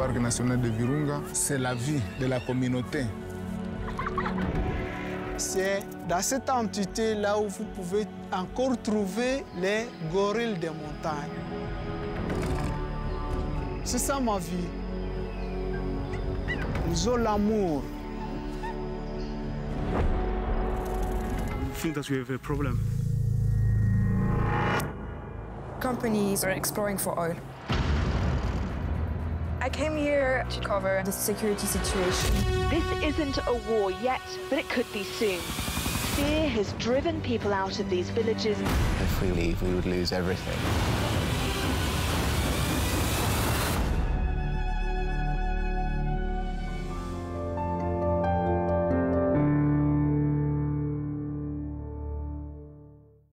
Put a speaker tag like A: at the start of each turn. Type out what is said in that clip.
A: parc national de Virunga, c'est la vie de la communauté.
B: C'est dans cette entité-là où vous pouvez encore trouver les gorilles des montagnes. C'est ça ma vie. Ils ont l'amour.
C: I think that we have a problem.
D: Companies are exploring for oil. I came here to cover the security situation.
E: This isn't a war yet, but it could be soon. Fear has driven people out of these villages.
F: If we leave, we would lose everything.